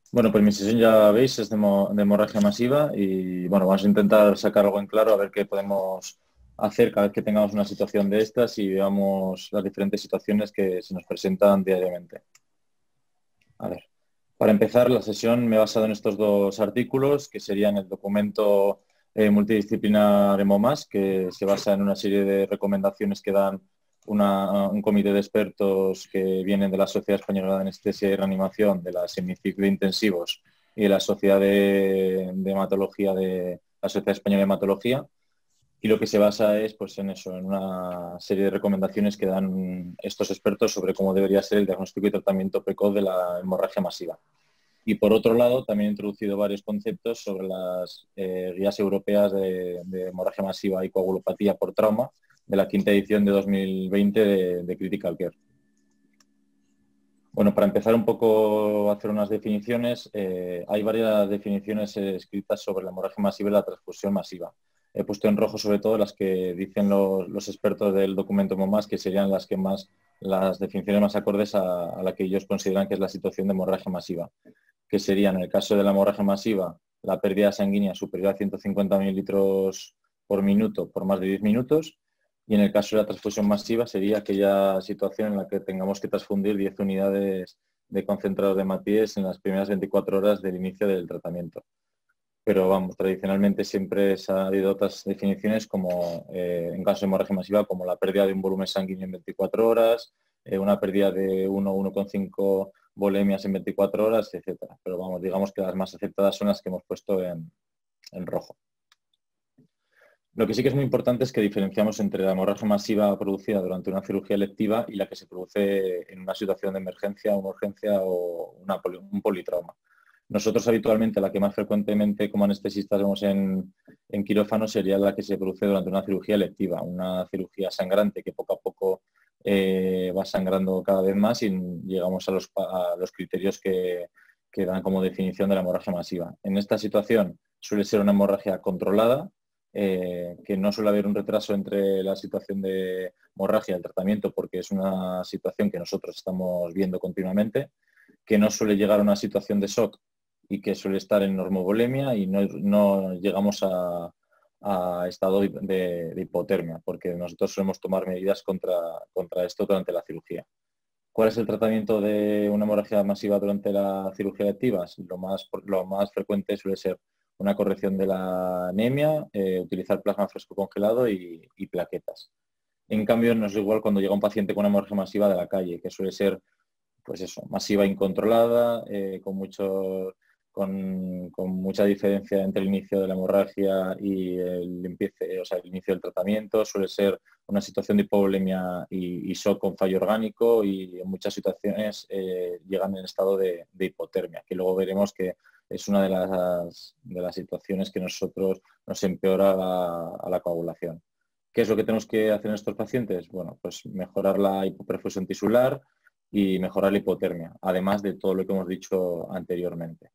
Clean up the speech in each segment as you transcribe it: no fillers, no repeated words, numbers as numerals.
Bueno, pues mi sesión ya veis es de hemorragia masiva y bueno, vamos a intentar sacar algo en claro a ver qué podemos hacer cada vez que tengamos una situación de estas y veamos las diferentes situaciones que se nos presentan diariamente. A ver, para empezar, la sesión me he basado en estos dos artículos que serían el documento multidisciplinar EMOMAS, que se basa en una serie de recomendaciones que dan un comité de expertos que vienen de la Sociedad Española de Anestesia y Reanimación, de la Semiciclo de Intensivos y de la Sociedad de Hematología de la Sociedad Española de Hematología. Y lo que se basa es pues, en eso, en una serie de recomendaciones que dan estos expertos sobre cómo debería ser el diagnóstico y tratamiento precoz de la hemorragia masiva. Y por otro lado, también he introducido varios conceptos sobre las guías europeas de hemorragia masiva y coagulopatía por trauma de la quinta edición de 2020 de Critical Care. Bueno, para empezar un poco a hacer unas definiciones, hay varias definiciones escritas sobre la hemorragia masiva y la transfusión masiva. He puesto en rojo sobre todo las que dicen los expertos del documento MOMAS, que serían las definiciones más acordes a la que ellos consideran que es la situación de hemorragia masiva, que serían, en el caso de la hemorragia masiva, la pérdida sanguínea superior a 150 mililitros por minuto por más de 10 minutos, y en el caso de la transfusión masiva sería aquella situación en la que tengamos que transfundir 10 unidades de concentrado de hematíes en las primeras 24 horas del inicio del tratamiento. Pero vamos, tradicionalmente siempre se han habido otras definiciones como, en caso de hemorragia masiva, como la pérdida de un volumen sanguíneo en 24 horas, una pérdida de 1,5 volemias en 24 horas, etcétera. Pero vamos, digamos que las más aceptadas son las que hemos puesto en rojo. Lo que sí que es muy importante es que diferenciamos entre la hemorragia masiva producida durante una cirugía electiva y la que se produce en una situación de emergencia, una urgencia o un politrauma. Nosotros habitualmente la que más frecuentemente como anestesistas vemos en quirófano sería la que se produce durante una cirugía electiva, una cirugía sangrante que poco a poco va sangrando cada vez más y llegamos a los criterios que dan como definición de la hemorragia masiva. En esta situación suele ser una hemorragia controlada, que no suele haber un retraso entre la situación de hemorragia y el tratamiento porque es una situación que nosotros estamos viendo continuamente, que no suele llegar a una situación de shock y que suele estar en normovolemia y no llegamos a estado de hipotermia, porque nosotros solemos tomar medidas contra esto durante la cirugía. ¿Cuál es el tratamiento de una hemorragia masiva durante la cirugía activa? Lo más frecuente suele ser una corrección de la anemia, utilizar plasma fresco congelado y plaquetas. En cambio, no es igual cuando llega un paciente con una hemorragia masiva de la calle, que suele ser pues eso, masiva incontrolada, con mucha diferencia entre el inicio de la hemorragia y el inicio del tratamiento. Suele ser una situación de hipovolemia y shock con fallo orgánico y en muchas situaciones llegan en estado de hipotermia, que luego veremos que es una de las situaciones que nosotros nos empeora a la coagulación. ¿Qué es lo que tenemos que hacer en estos pacientes? Bueno, pues mejorar la hipoperfusión tisular y mejorar la hipotermia, además de todo lo que hemos dicho anteriormente.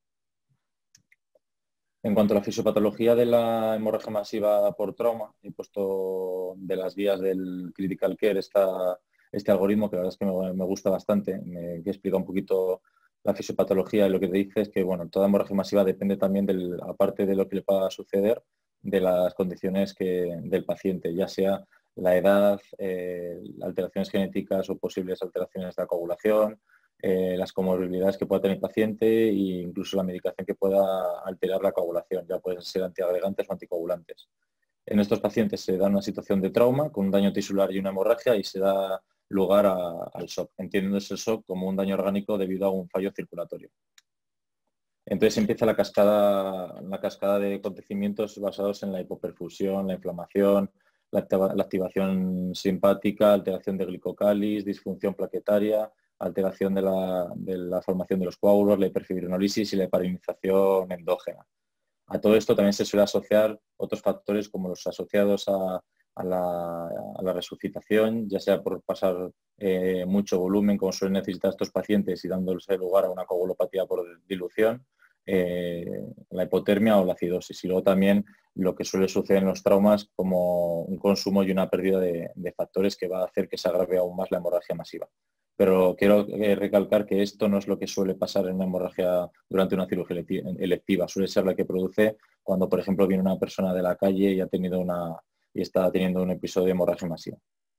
En cuanto a la fisiopatología de la hemorragia masiva por trauma, he puesto de las guías del Critical Care este algoritmo que la verdad es que me gusta bastante, que explica un poquito la fisiopatología y lo que te dice es que bueno, toda hemorragia masiva depende también, aparte de lo que le pueda suceder, de las condiciones del paciente, ya sea la edad, alteraciones genéticas o posibles alteraciones de la coagulación, las comorbilidades que pueda tener el paciente e incluso la medicación que pueda alterar la coagulación, ya pueden ser antiagregantes o anticoagulantes. En estos pacientes se da una situación de trauma con un daño tisular y una hemorragia y se da lugar al shock, entendiéndose el shock como un daño orgánico debido a un fallo circulatorio. Entonces empieza la cascada de acontecimientos basados en la hipoperfusión, la inflamación, la activación simpática, alteración de glicocális, disfunción plaquetaria, alteración de la formación de los coágulos, la hiperfibrinolisis y la heparinización endógena. A todo esto también se suele asociar otros factores como los asociados a la resucitación, ya sea por pasar mucho volumen, como suelen necesitar estos pacientes, y dándose lugar a una coagulopatía por dilución, la hipotermia o la acidosis. Y luego también lo que suele suceder en los traumas como un consumo y una pérdida de factores que va a hacer que se agrave aún más la hemorragia masiva. Pero quiero recalcar que esto no es lo que suele pasar en una hemorragia durante una cirugía electiva. Suele ser la que produce cuando, por ejemplo, viene una persona de la calle y está teniendo un episodio de hemorragia masiva.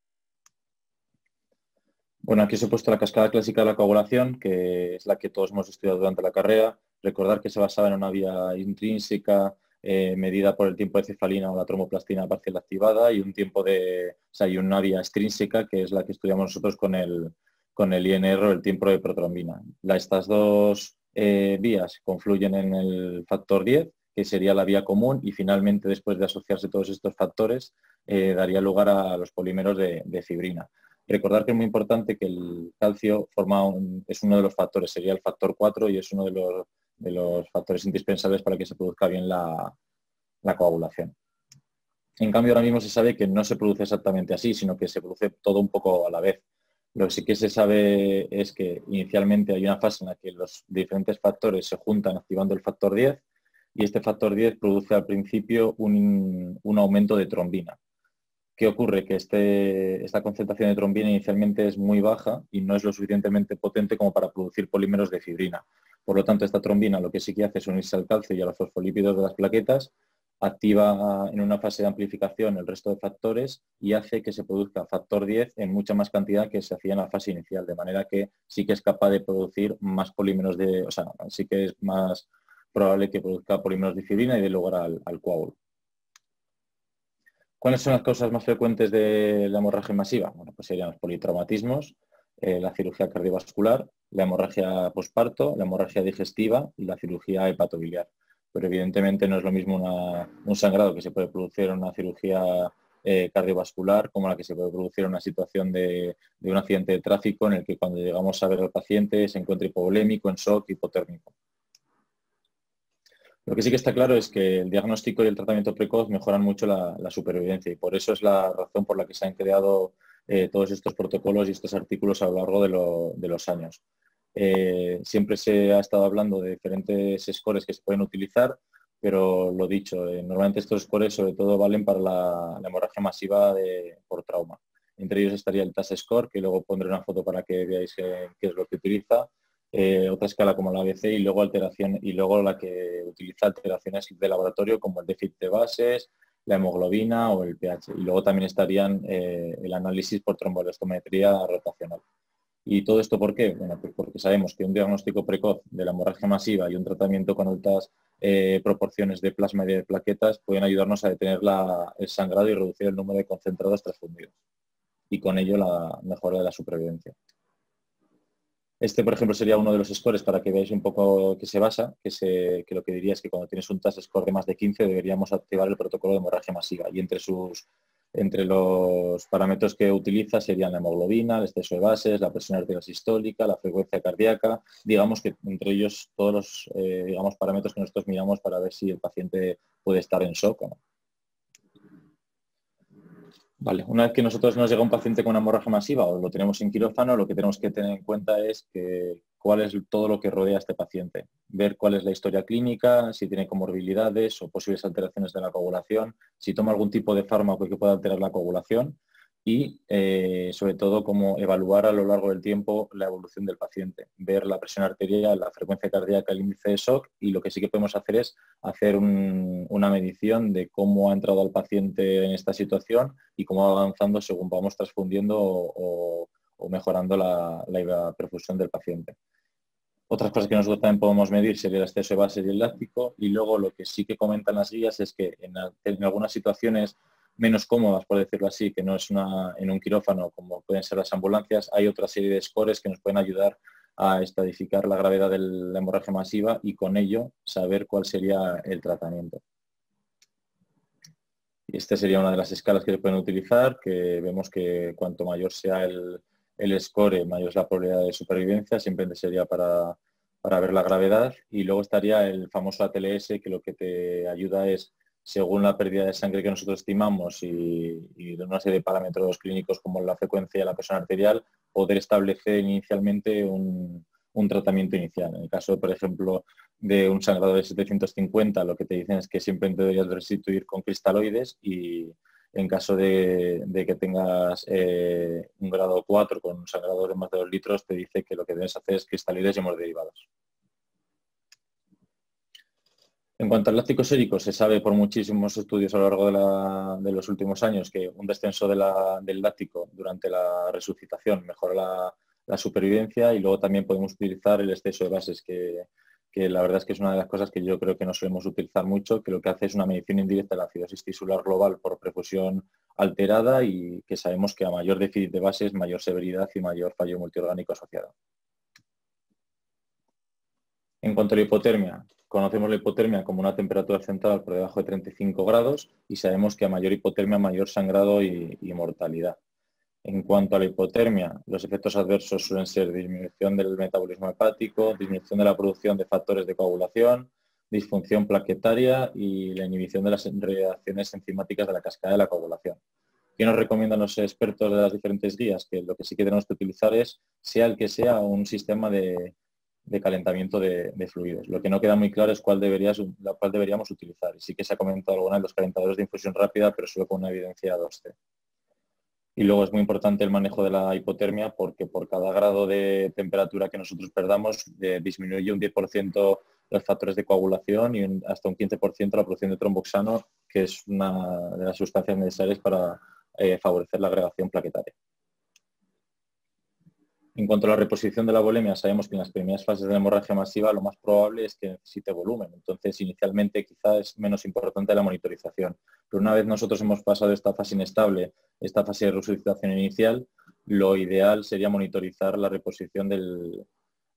Bueno, aquí os he puesto la cascada clásica de la coagulación, que es la que todos hemos estudiado durante la carrera. Recordar que se basaba en una vía intrínseca medida por el tiempo de cefalina o la tromboplastina parcial activada y y una vía extrínseca, que es la que estudiamos nosotros con el INR o el tiempo de protrombina. Estas dos vías confluyen en el factor 10, que sería la vía común, y finalmente, después de asociarse todos estos factores, daría lugar a los polímeros de fibrina. Recordar que es muy importante que el calcio es uno de los factores, sería el factor 4 y es uno de los factores indispensables para que se produzca bien la coagulación. En cambio, ahora mismo se sabe que no se produce exactamente así, sino que se produce todo un poco a la vez. Lo que sí que se sabe es que inicialmente hay una fase en la que los diferentes factores se juntan activando el factor 10 y este factor 10 produce al principio un aumento de trombina. ¿Qué ocurre? Que esta concentración de trombina inicialmente es muy baja y no es lo suficientemente potente como para producir polímeros de fibrina. Por lo tanto, esta trombina lo que sí que hace es unirse al calcio y a los fosfolípidos de las plaquetas, activa en una fase de amplificación el resto de factores y hace que se produzca factor 10 en mucha más cantidad que se hacía en la fase inicial, de manera que sí que es capaz de producir más polímeros sí que es más probable que produzca polímeros de fibrina y dé lugar al coágulo. ¿Cuáles son las causas más frecuentes de la hemorragia masiva? Bueno, pues serían los politraumatismos, la cirugía cardiovascular, la hemorragia posparto, la hemorragia digestiva y la cirugía hepatobiliar. Pero evidentemente no es lo mismo un sangrado que se puede producir en una cirugía cardiovascular como la que se puede producir en una situación de un accidente de tráfico en el que cuando llegamos a ver al paciente se encuentra hipovolémico, en shock, hipotérmico. Lo que sí que está claro es que el diagnóstico y el tratamiento precoz mejoran mucho la supervivencia y por eso es la razón por la que se han creado todos estos protocolos y estos artículos a lo largo de los años. Siempre se ha estado hablando de diferentes scores que se pueden utilizar, pero lo dicho, normalmente estos scores sobre todo valen para la hemorragia masiva por trauma. Entre ellos estaría el TAS score, que luego pondré una foto para que veáis qué es lo que utiliza. Otra escala como la ABC y luego la que utiliza alteraciones de laboratorio como el déficit de bases, la hemoglobina o el pH. Y luego también estarían el análisis por tromboelastometría rotacional. ¿Y todo esto por qué? Bueno, pues porque sabemos que un diagnóstico precoz de la hemorragia masiva y un tratamiento con altas proporciones de plasma y de plaquetas pueden ayudarnos a detener el sangrado y reducir el número de concentrados transfundidos. Y con ello la mejora de la supervivencia. Este, por ejemplo, sería uno de los scores para que veáis un poco qué se basa, que lo que diría es que cuando tienes un TAS score de más de 15 deberíamos activar el protocolo de hemorragia masiva y entre los parámetros que utiliza serían la hemoglobina, el exceso de bases, la presión arterial sistólica, la frecuencia cardíaca, digamos que entre ellos todos los parámetros que nosotros miramos para ver si el paciente puede estar en shock o no. Vale, una vez que nosotros nos llega un paciente con una hemorragia masiva o lo tenemos en quirófano, lo que tenemos que tener en cuenta es cuál es todo lo que rodea a este paciente. Ver cuál es la historia clínica, si tiene comorbilidades o posibles alteraciones de la coagulación, si toma algún tipo de fármaco que pueda alterar la coagulación y, sobre todo, cómo evaluar a lo largo del tiempo la evolución del paciente. Ver la presión arterial, la frecuencia cardíaca, el índice de shock y lo que sí que podemos hacer es hacer una medición de cómo ha entrado el paciente en esta situación y cómo va avanzando según vamos transfundiendo o mejorando la perfusión del paciente. Otras cosas que nosotros también podemos medir sería el exceso de bases y el láctico y luego lo que sí que comentan las guías es que en algunas situaciones menos cómodas, por decirlo así, que no es en un quirófano como pueden ser las ambulancias, hay otra serie de scores que nos pueden ayudar a estadificar la gravedad de la hemorragia masiva y con ello saber cuál sería el tratamiento. Y esta sería una de las escalas que se pueden utilizar, que vemos que cuanto mayor sea el score, mayor es la probabilidad de supervivencia, siempre sería para ver la gravedad. Y luego estaría el famoso ATLS, que lo que te ayuda es, según la pérdida de sangre que nosotros estimamos y de una serie de parámetros clínicos como la frecuencia y la presión arterial, poder establecer inicialmente un un tratamiento inicial. En el caso, por ejemplo, de un sangrado de 750, lo que te dicen es que siempre deberías restituir con cristaloides, y en caso de que tengas un grado 4 con un sangrado de más de 2 litros, te dice que lo que debes hacer es cristaloides y hemoderivados. En cuanto al láctico sérico, se sabe por muchísimos estudios a lo largo de los últimos años que un descenso del láctico durante la resucitación mejora la supervivencia, y luego también podemos utilizar el exceso de bases, que la verdad es que es una de las cosas que yo creo que no solemos utilizar mucho, que lo que hace es una medición indirecta de la acidosis tisular global por perfusión alterada, y que sabemos que a mayor déficit de bases, mayor severidad y mayor fallo multiorgánico asociado. En cuanto a la hipotermia, conocemos la hipotermia como una temperatura central por debajo de 35 grados, y sabemos que a mayor hipotermia, mayor sangrado y mortalidad. En cuanto a la hipotermia, los efectos adversos suelen ser disminución del metabolismo hepático, disminución de la producción de factores de coagulación, disfunción plaquetaria y la inhibición de las reacciones enzimáticas de la cascada de la coagulación. ¿Qué nos recomiendan los expertos de las diferentes guías? Que lo que sí que tenemos que utilizar es, sea el que sea, un sistema de calentamiento de fluidos. Lo que no queda muy claro es cuál deberíamos utilizar. Y sí que se ha comentado alguna de los calentadores de infusión rápida, pero solo con una evidencia 2C. Y luego es muy importante el manejo de la hipotermia, porque por cada grado de temperatura que nosotros perdamos, disminuye un 10% los factores de coagulación y hasta un 15% la producción de tromboxano, que es una de las sustancias necesarias para favorecer la agregación plaquetaria. En cuanto a la reposición de la volemia, sabemos que en las primeras fases de la hemorragia masiva lo más probable es que necesite volumen. Entonces, inicialmente quizá es menos importante la monitorización. Pero una vez nosotros hemos pasado esta fase inestable, esta fase de resucitación inicial, lo ideal sería monitorizar la reposición de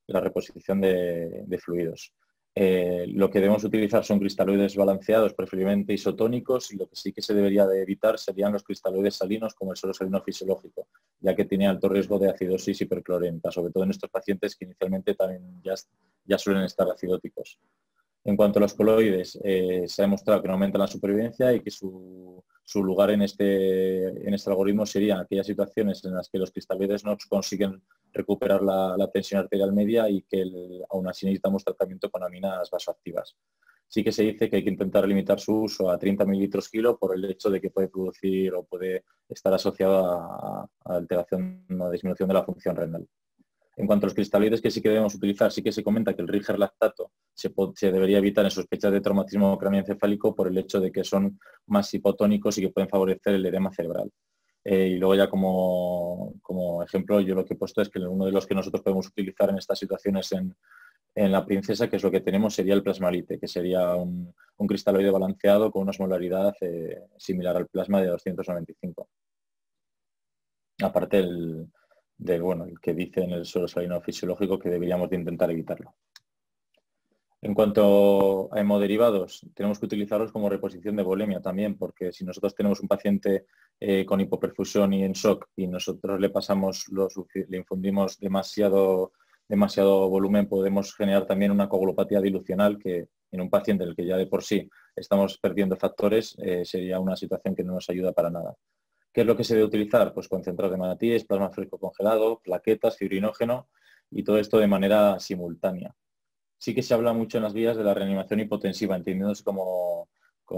fluidos. Lo que debemos utilizar son cristaloides balanceados, preferiblemente isotónicos, y lo que sí que se debería de evitar serían los cristaloides salinos, como el suero salino fisiológico, ya que tiene alto riesgo de acidosis hiperclorenta, sobre todo en estos pacientes que inicialmente también ya suelen estar acidóticos. En cuanto a los coloides, se ha demostrado que no aumentan la supervivencia y que su lugar en este algoritmo serían aquellas situaciones en las que los cristaloides no consiguen recuperar la tensión arterial media y que aún así necesitamos tratamiento con aminas vasoactivas. Sí que se dice que hay que intentar limitar su uso a 30 mililitros kilo por el hecho de que puede producir o puede estar asociado a alteración o disminución de la función renal. En cuanto a los cristaloides que sí que debemos utilizar, sí que se comenta que el Riger lactato se debería evitar en sospechas de traumatismo craneoencefálico por el hecho de que son más hipotónicos y que pueden favorecer el edema cerebral. Y luego ya como ejemplo, yo lo que he puesto es que uno de los que nosotros podemos utilizar en estas situaciones en la princesa, que es lo que tenemos, sería el plasmalite, que sería un cristaloide balanceado con una osmolaridad similar al plasma de 295. Aparte el que dice en el suero salino fisiológico que deberíamos de intentar evitarlo. En cuanto a hemoderivados, tenemos que utilizarlos como reposición de volemia también, porque si nosotros tenemos un paciente con hipoperfusión y en shock y nosotros le infundimos demasiado volumen, podemos generar también una coagulopatía dilucional, que en un paciente en el que ya de por sí estamos perdiendo factores, sería una situación que no nos ayuda para nada. ¿Qué es lo que se debe utilizar? Pues concentrados de manatíes, plasma fresco congelado, plaquetas, fibrinógeno, y todo esto de manera simultánea. Sí que se habla mucho en las guías de la reanimación hipotensiva, entendiéndose como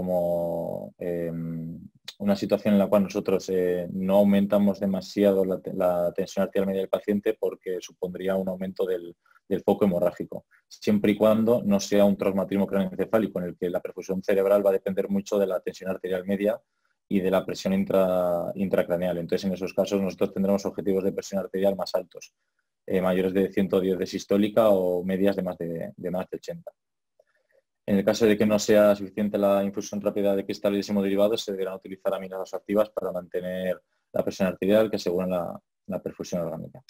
una situación en la cual nosotros no aumentamos demasiado la tensión arterial media del paciente, porque supondría un aumento del foco hemorrágico, siempre y cuando no sea un traumatismo craneoencefálico en el que la perfusión cerebral va a depender mucho de la tensión arterial media y de la presión intracraneal. Entonces, en esos casos nosotros tendremos objetivos de presión arterial más altos, mayores de 110 de sistólica o medias de más de 80. En el caso de que no sea suficiente la infusión rápida de cristales hemoderivados, se deberán utilizar aminas activas para mantener la presión arterial que aseguran la perfusión orgánica.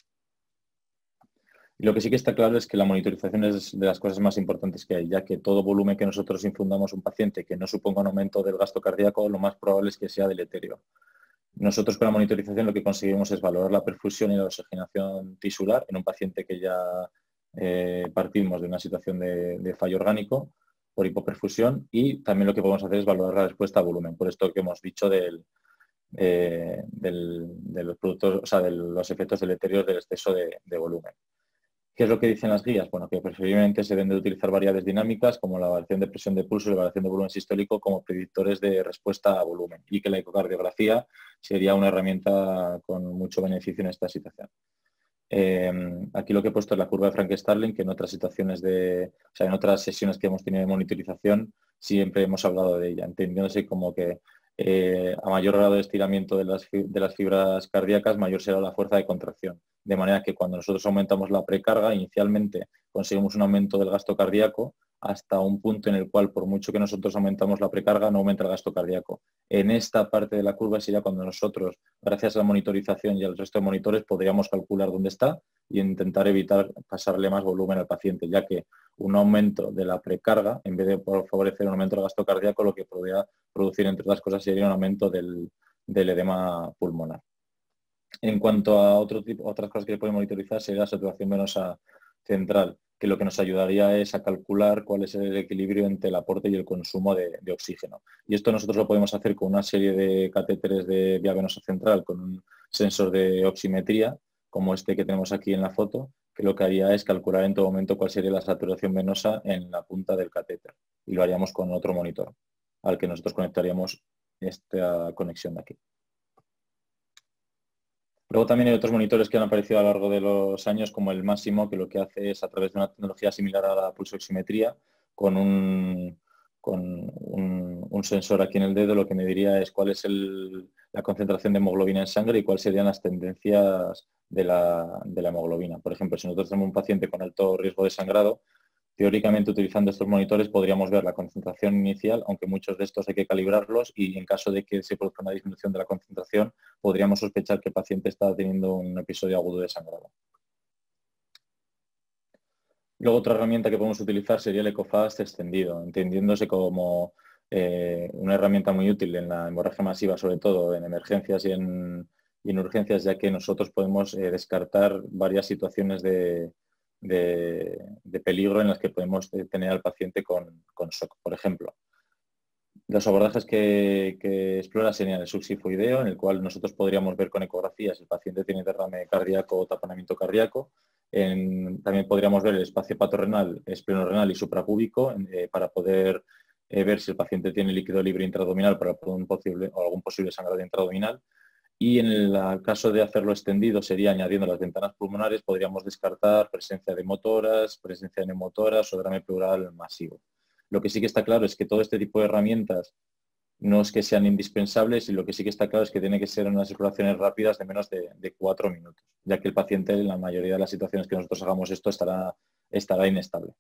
Y lo que sí que está claro es que la monitorización es de las cosas más importantes que hay, ya que todo volumen que nosotros infundamos a un paciente que no suponga un aumento del gasto cardíaco, lo más probable es que sea deleterio. Nosotros con la monitorización lo que conseguimos es valorar la perfusión y la oxigenación tisular en un paciente que ya partimos de una situación de fallo orgánico por hipoperfusión, y también lo que podemos hacer es valorar la respuesta a volumen, por esto que hemos dicho de los productos, o sea, de los efectos deleterios del exceso de volumen. ¿Qué es lo que dicen las guías? Bueno, que preferiblemente se deben de utilizar variables dinámicas como la variación de presión de pulso y la variación de volumen sistólico como predictores de respuesta a volumen, y que la ecocardiografía sería una herramienta con mucho beneficio en esta situación. Aquí lo que he puesto es la curva de Frank-Starling, que en otras situaciones en otras sesiones que hemos tenido de monitorización siempre hemos hablado de ella, entendiéndose como que a mayor grado de estiramiento de las fibras cardíacas, mayor será la fuerza de contracción. De manera que cuando nosotros aumentamos la precarga, inicialmente conseguimos un aumento del gasto cardíaco hasta un punto en el cual, por mucho que nosotros aumentamos la precarga, no aumenta el gasto cardíaco. En esta parte de la curva sería cuando nosotros, gracias a la monitorización y al resto de monitores, podríamos calcular dónde está y intentar evitar pasarle más volumen al paciente, ya que un aumento de la precarga, en vez de favorecer un aumento del gasto cardíaco, lo que podría producir, entre otras cosas, sería un aumento del edema pulmonar. En cuanto a otras cosas que puede monitorizar, sería la saturación venosa central, que lo que nos ayudaría es a calcular cuál es el equilibrio entre el aporte y el consumo de oxígeno. Y esto nosotros lo podemos hacer con una serie de catéteres de vía venosa central, con un sensor de oximetría, como este que tenemos aquí en la foto, que lo que haría es calcular en todo momento cuál sería la saturación venosa en la punta del catéter. Y lo haríamos con otro monitor, al que nosotros conectaríamos esta conexión de aquí. Luego también hay otros monitores que han aparecido a lo largo de los años, como el Máximo, que lo que hace es, a través de una tecnología similar a la pulsoximetría, con un sensor aquí en el dedo, lo que me diría es cuál es la concentración de hemoglobina en sangre y cuáles serían las tendencias de la hemoglobina. Por ejemplo, si nosotros tenemos un paciente con alto riesgo de sangrado, teóricamente, utilizando estos monitores podríamos ver la concentración inicial, aunque muchos de estos hay que calibrarlos, y en caso de que se produzca una disminución de la concentración, podríamos sospechar que el paciente está teniendo un episodio agudo de sangrado. Luego, otra herramienta que podemos utilizar sería el EcoFast extendido, entendiéndose como una herramienta muy útil en la hemorragia masiva, sobre todo en emergencias y en urgencias, ya que nosotros podemos descartar varias situaciones de peligro en las que podemos tener al paciente con shock. Por ejemplo, los abordajes que explora serían el subsifoideo, en el cual nosotros podríamos ver con ecografía si el paciente tiene derrame cardíaco o taponamiento cardíaco. También podríamos ver el espacio patorrenal, esplenorenal y suprapúbico para poder ver si el paciente tiene líquido libre intraabdominal para algún posible sangrado intraabdominal. Y en el caso de hacerlo extendido, sería añadiendo las ventanas pulmonares, podríamos descartar presencia de motoras, presencia de neumotoras o derrame pleural masivo. Lo que sí que está claro es que todo este tipo de herramientas no es que sean indispensables, y lo que sí que está claro es que tiene que ser unas circulaciones rápidas de menos de 4 minutos, ya que el paciente en la mayoría de las situaciones que nosotros hagamos esto estará inestable.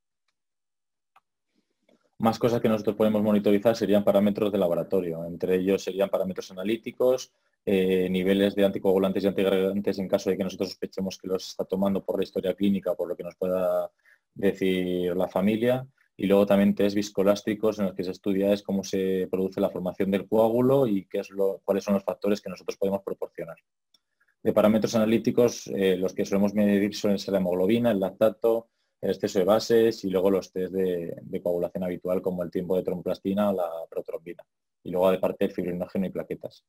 Más cosas que nosotros podemos monitorizar serían parámetros de laboratorio. Entre ellos serían parámetros analíticos, niveles de anticoagulantes y antiagregantes en caso de que nosotros sospechemos que los está tomando por la historia clínica, por lo que nos pueda decir la familia. Y luego también test viscoelástricos en los que se estudia es cómo se produce la formación del coágulo y cuáles son los factores que nosotros podemos proporcionar. De parámetros analíticos, los que solemos medir suelen ser la hemoglobina, el lactato, el exceso de bases y luego los test de coagulación habitual como el tiempo de tromboplastina o la protrombina. Y luego de parte el fibrinógeno y plaquetas.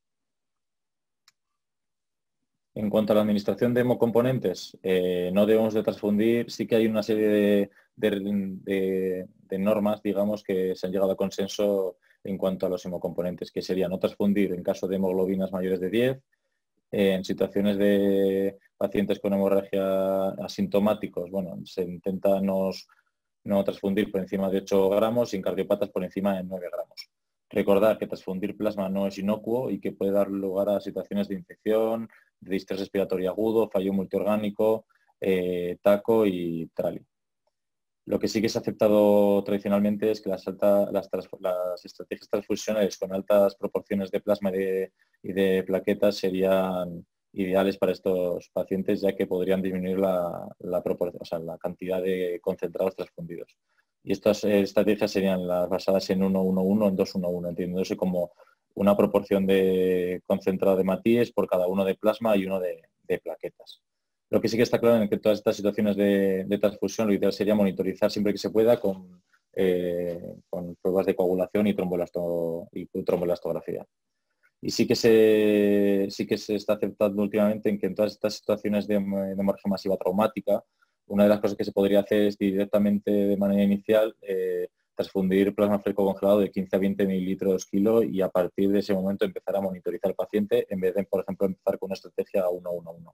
En cuanto a la administración de hemocomponentes, no debemos de transfundir. Sí que hay una serie de normas, digamos, que se han llegado a consenso en cuanto a los hemocomponentes, que sería no transfundir en caso de hemoglobinas mayores de 10, en situaciones de pacientes con hemorragia asintomáticos, bueno, se intenta no transfundir por encima de 8 gramos y en cardiopatas por encima de 9 gramos. Recordar que transfundir plasma no es inocuo y que puede dar lugar a situaciones de infección, de distrés respiratorio agudo, fallo multiorgánico, taco y trali. Lo que sí que se ha aceptado tradicionalmente es que las estrategias transfusionales con altas proporciones de plasma y de plaquetas serían ideales para estos pacientes, ya que podrían disminuir la cantidad de concentrados transfundidos. Y estas estrategias serían las basadas en 1-1-1, en 2-1-1, entendiéndose como una proporción de concentrado de Matías por cada uno de plasma y uno de plaquetas. Lo que sí que está claro es que en todas estas situaciones de transfusión lo ideal sería monitorizar siempre que se pueda con pruebas de coagulación y tromboelastografía. Y sí que se está aceptando últimamente en que en todas estas situaciones de hemorragia masiva traumática una de las cosas que se podría hacer es directamente de manera inicial transfundir plasma fresco congelado de 15 a 20 mililitros kilo y a partir de ese momento empezar a monitorizar al paciente en vez de, por ejemplo, empezar con una estrategia 1-1-1.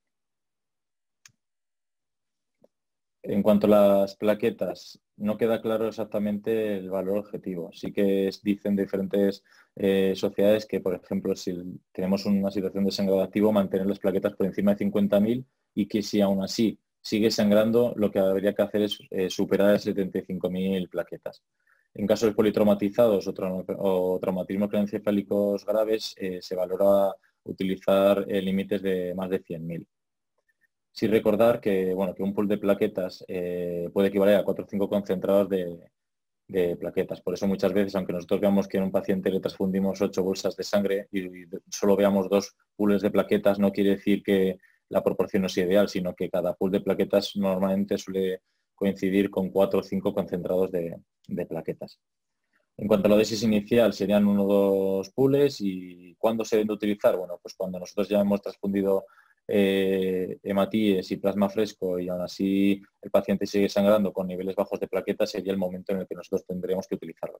En cuanto a las plaquetas, no queda claro exactamente el valor objetivo. Sí que dicen diferentes sociedades que, por ejemplo, si tenemos una situación de sangrado activo, mantener las plaquetas por encima de 50.000 y que si aún así sigue sangrando, lo que habría que hacer es superar las 75.000 plaquetas. En casos politraumatizados o traumatismos craneoencefálicos graves, se valora utilizar límites de más de 100.000. Sí recordar que, bueno, que un pool de plaquetas puede equivaler a 4 o 5 concentrados de plaquetas. Por eso muchas veces, aunque nosotros veamos que en un paciente le transfundimos 8 bolsas de sangre y solo veamos 2 pools de plaquetas, no quiere decir que la proporción no sea ideal, sino que cada pool de plaquetas normalmente suele coincidir con 4 o 5 concentrados de plaquetas. En cuanto a la dosis inicial, serían 1 o 2 pools. ¿Y cuándo se deben de utilizar? Bueno, pues cuando nosotros ya hemos transfundido hematíes y plasma fresco y aún así el paciente sigue sangrando con niveles bajos de plaquetas, sería el momento en el que nosotros tendríamos que utilizarlo.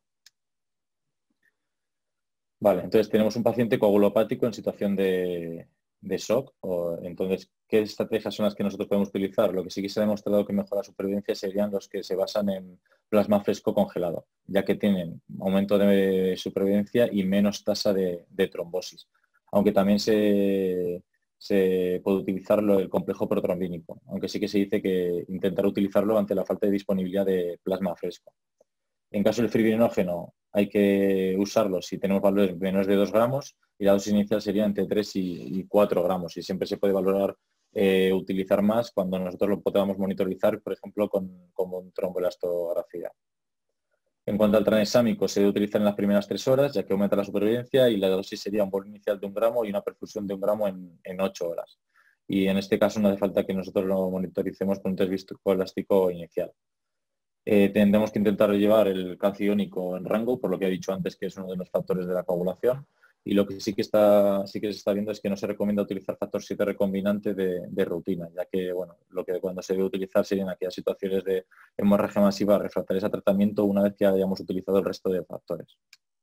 Vale, entonces tenemos un paciente coagulopático en situación de shock. Entonces, ¿qué estrategias son las que nosotros podemos utilizar? Lo que sí que se ha demostrado que mejora la supervivencia serían los que se basan en plasma fresco congelado, ya que tienen aumento de supervivencia y menos tasa de trombosis. Aunque también se puede utilizarlo el complejo protrombínico, aunque sí que se dice que intentar utilizarlo ante la falta de disponibilidad de plasma fresco. En caso del fibrinógeno hay que usarlo si tenemos valores menos de 2 gramos y la dosis inicial sería entre 3 y 4 gramos y siempre se puede valorar utilizar más cuando nosotros lo podamos monitorizar, por ejemplo, con un tromboelastografía. En cuanto al tranexámico, se debe utilizar en las primeras 3 horas, ya que aumenta la supervivencia y la dosis sería un volumen inicial de 1 gramo y una perfusión de 1 gramo en 8 horas. Y en este caso no hace falta que nosotros lo monitoricemos con un test viscoelástico inicial. Tendremos que intentar llevar el calcio iónico en rango, por lo que he dicho antes, que es uno de los factores de la coagulación. Y lo que sí que se está viendo es que no se recomienda utilizar factor 7 recombinante de rutina, ya que bueno, lo que cuando se debe utilizar serían aquellas situaciones de hemorragia masiva refractarias a tratamiento una vez que hayamos utilizado el resto de factores.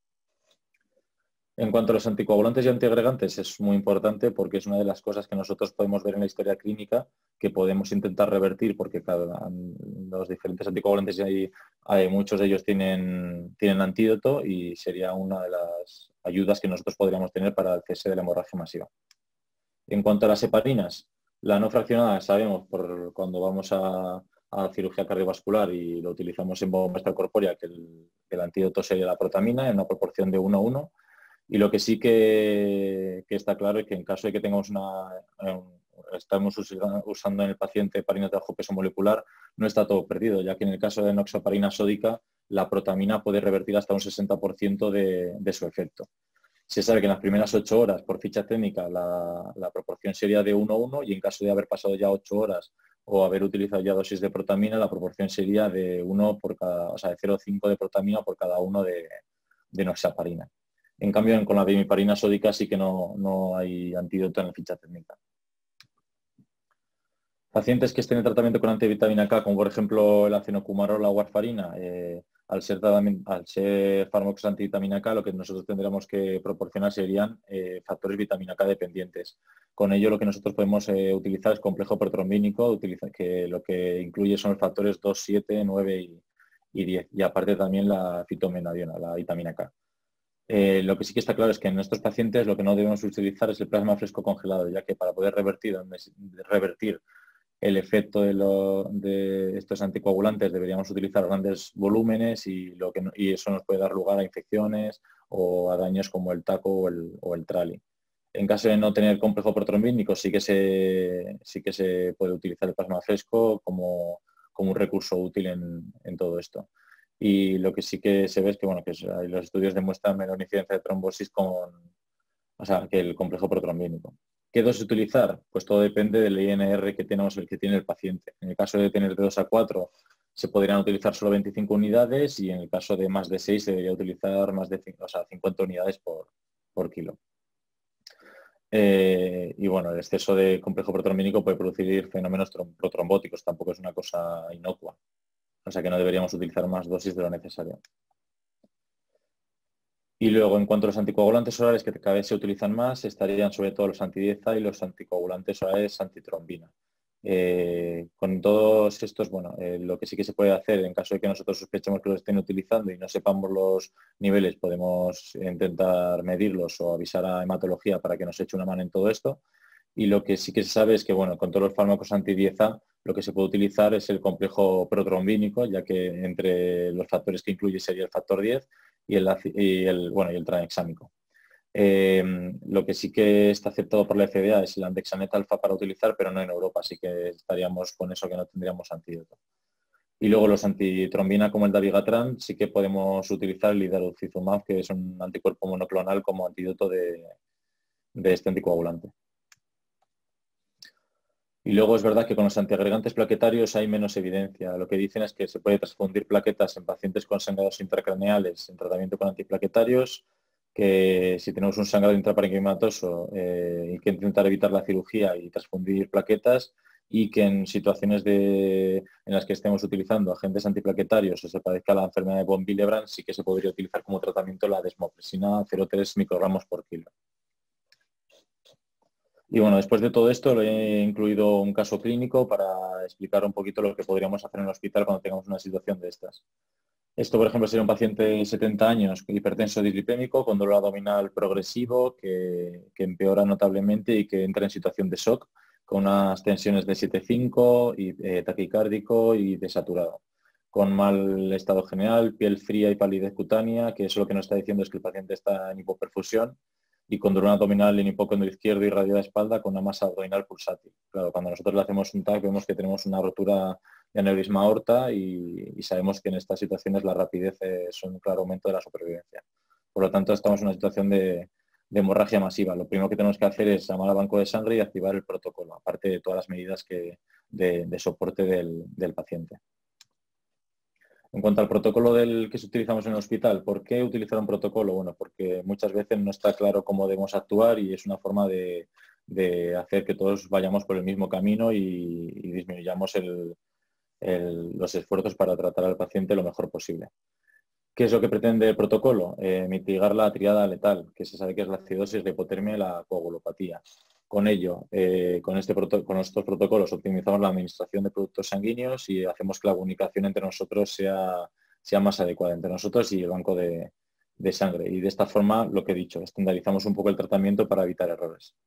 En cuanto a los anticoagulantes y antiagregantes, es muy importante porque es una de las cosas que nosotros podemos ver en la historia clínica que podemos intentar revertir porque los diferentes anticoagulantes muchos de ellos tienen antídoto y sería una de las ayudas que nosotros podríamos tener para el cese de la hemorragia masiva. En cuanto a las heparinas, la no fraccionada sabemos por cuando vamos a cirugía cardiovascular y lo utilizamos en bomba extracorpórea que el antídoto sería la protamina en una proporción de 1:1. Y lo que sí que está claro es que en caso de que tengamos estamos usando en el paciente heparinas de bajo peso molecular, no está todo perdido, ya que en el caso de enoxaparina sódica, la protamina puede revertir hasta un 60% de su efecto. Se sabe que en las primeras 8 horas, por ficha técnica, la proporción sería de 1:1 y en caso de haber pasado ya 8 horas o haber utilizado ya dosis de protamina, la proporción sería de 1 por cada, o sea, de 0,5 de protamina por cada 1 de enoxaparina. En cambio, con la bemiparina sódica sí que no hay antídoto en la ficha técnica. Pacientes que estén en tratamiento con antivitamina K, como por ejemplo el acenocumarol o la warfarina, al ser fármacos antivitamina K, lo que nosotros tendríamos que proporcionar serían factores vitamina K dependientes. Con ello lo que nosotros podemos utilizar es complejo protrombínico, que lo que incluye son los factores 2, 7, 9 y 10. Y aparte también la fitomenadiona, la vitamina K. Lo que sí que está claro es que en estos pacientes lo que no debemos utilizar es el plasma fresco congelado, ya que para poder revertir el efecto de estos anticoagulantes deberíamos utilizar grandes volúmenes y eso nos puede dar lugar a infecciones o a daños como el taco o el trali. En caso de no tener complejo protrombínico, sí que se puede utilizar el plasma fresco como un recurso útil en todo esto. Y lo que sí que se ve es que, bueno, los estudios demuestran menor incidencia de trombosis que el complejo protrombínico. ¿Qué dosis utilizar? Pues todo depende del INR que tiene el paciente. En el caso de tener de 2 a 4 se podrían utilizar solo 25 unidades y en el caso de más de 6 se debería utilizar 50 unidades por kilo. Y bueno, el exceso de complejo protrombínico puede producir fenómenos protrombóticos, tampoco es una cosa inocua. O sea que no deberíamos utilizar más dosis de lo necesario. Y luego, en cuanto a los anticoagulantes orales que cada vez se utilizan más, estarían sobre todo los anti-10A y los anticoagulantes orales antitrombina. Con todos estos, bueno, lo que sí que se puede hacer en caso de que nosotros sospechemos que los estén utilizando y no sepamos los niveles, podemos intentar medirlos o avisar a hematología para que nos eche una mano en todo esto. Y lo que sí que se sabe es que, bueno, con todos los fármacos anti-10A, lo que se puede utilizar es el complejo protrombínico, ya que entre los factores que incluye sería el factor 10 y el tranexámico. Lo que sí que está aceptado por la FDA es el andexanet alfa para utilizar, pero no en Europa, así que estaríamos con eso que no tendríamos antídoto. Y luego los antitrombina como el dabigatran sí que podemos utilizar el idarucizumab, que es un anticuerpo monoclonal como antídoto de este anticoagulante. Y luego es verdad que con los antiagregantes plaquetarios hay menos evidencia. Lo que dicen es que se puede transfundir plaquetas en pacientes con sangrados intracraneales en tratamiento con antiplaquetarios, que si tenemos un sangrado intraparenquimatoso hay que intentar evitar la cirugía y transfundir plaquetas, y que en situaciones en las que estemos utilizando agentes antiplaquetarios o se padezca la enfermedad de von Willebrand, sí que se podría utilizar como tratamiento la desmopresina 0,3 microgramos por kilo. Y bueno, después de todo esto, le he incluido un caso clínico para explicar un poquito lo que podríamos hacer en el hospital cuando tengamos una situación de estas. Esto, por ejemplo, sería un paciente de 70 años hipertenso dislipémico con dolor abdominal progresivo que empeora notablemente y que entra en situación de shock con unas tensiones de 7,5 y taquicárdico y desaturado, con mal estado general, piel fría y palidez cutánea, que eso lo que nos está diciendo es que el paciente está en hipoperfusión, y con dolor abdominal en hipocondrio izquierdo y radio de espalda con una masa abdominal pulsátil. Claro, cuando nosotros le hacemos un TAC vemos que tenemos una rotura de aneurisma aorta y sabemos que en estas situaciones la rapidez es un claro aumento de la supervivencia. Por lo tanto, estamos en una situación de hemorragia masiva. Lo primero que tenemos que hacer es llamar al banco de sangre y activar el protocolo, aparte de todas las medidas de soporte del paciente. En cuanto al protocolo del que utilizamos en el hospital, ¿por qué utilizar un protocolo? Bueno, porque muchas veces no está claro cómo debemos actuar y es una forma de hacer que todos vayamos por el mismo camino y disminuyamos los esfuerzos para tratar al paciente lo mejor posible. ¿Qué es lo que pretende el protocolo? Mitigar la triada letal, que se sabe que es la acidosis, la hipotermia y la coagulopatía. Con ello, con estos protocolos optimizamos la administración de productos sanguíneos y hacemos que la comunicación entre nosotros sea más adecuada entre nosotros y el banco de sangre. Y de esta forma, lo que he dicho, estandarizamos un poco el tratamiento para evitar errores.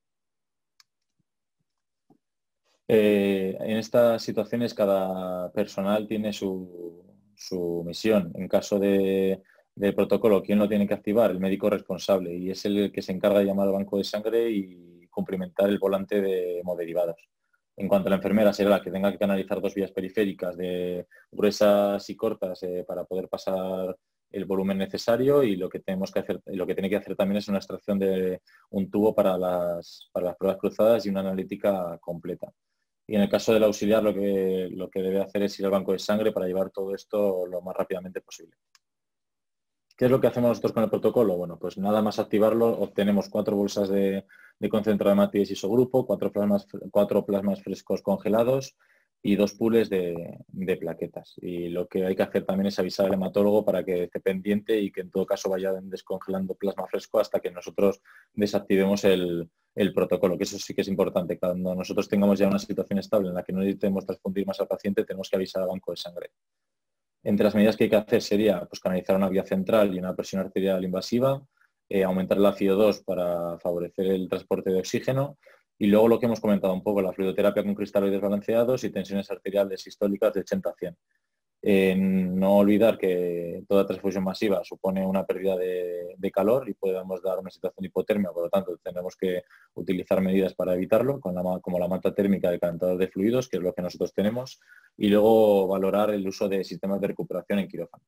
En estas situaciones cada personal tiene su misión. En caso del protocolo, ¿quién lo tiene que activar? El médico responsable, y es el que se encarga de llamar al banco de sangre y cumplimentar el volante de hemoderivados. En cuanto a la enfermera, será la que tenga que canalizar dos vías periféricas de gruesas y cortas para poder pasar el volumen necesario, y lo que tenemos que hacer, lo que tiene que hacer también es una extracción de un tubo para las pruebas cruzadas y una analítica completa. Y en el caso del auxiliar, lo que debe hacer es ir al banco de sangre para llevar todo esto lo más rápidamente posible. ¿Qué es lo que hacemos nosotros con el protocolo? Bueno, pues nada más activarlo, obtenemos 4 bolsas de concentrado de hemátides isogrupo, 4 plasmas frescos congelados y 2 pools de plaquetas. Y lo que hay que hacer también es avisar al hematólogo para que esté pendiente y que en todo caso vayan descongelando plasma fresco hasta que nosotros desactivemos el protocolo, que eso sí que es importante. Cuando nosotros tengamos ya una situación estable en la que no necesitemos transfundir más al paciente, tenemos que avisar al banco de sangre. Entre las medidas que hay que hacer sería pues, canalizar una vía central y una presión arterial invasiva, aumentar el ácido 2 para favorecer el transporte de oxígeno, y luego lo que hemos comentado un poco, la fluidoterapia con cristaloides balanceados y tensiones arteriales sistólicas de 80 a 100. No olvidar que toda transfusión masiva supone una pérdida de calor y podemos dar una situación de hipotermia, por lo tanto tenemos que utilizar medidas para evitarlo, como la manta térmica de calentador de fluidos, que es lo que nosotros tenemos, y luego valorar el uso de sistemas de recuperación en quirófano.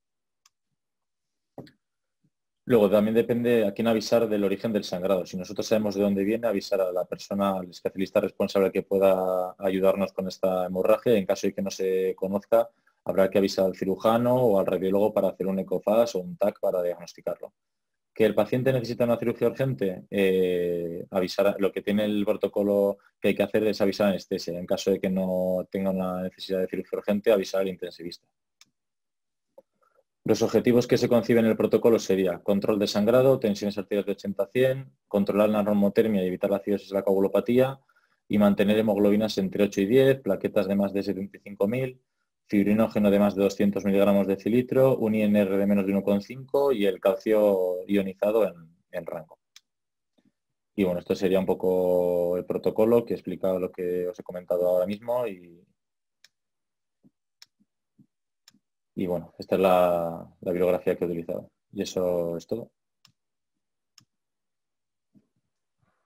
Luego también depende a quién avisar del origen del sangrado. Si nosotros sabemos de dónde viene, avisar a la persona, al especialista responsable que pueda ayudarnos con esta hemorragia. En caso de que no se conozca, habrá que avisar al cirujano o al radiólogo para hacer un ecofas o un TAC para diagnosticarlo. ¿Que el paciente necesita una cirugía urgente? Avisar, lo que tiene el protocolo que hay que hacer es avisar a anestesia. En caso de que no tenga una necesidad de cirugía urgente, avisar al intensivista. Los objetivos que se conciben en el protocolo sería control de sangrado, tensiones arteriales de 80 a 100, controlar la normotermia y evitar la acidosis y la coagulopatía y mantener hemoglobinas entre 8 y 10, plaquetas de más de 75.000, fibrinógeno de más de 200 miligramos de decilitro, un INR de menos de 1,5 y el calcio ionizado en rango. Y bueno, esto sería un poco el protocolo que explica lo que os he comentado ahora mismo y bueno, esta es la bibliografía que he utilizado. Y eso es todo.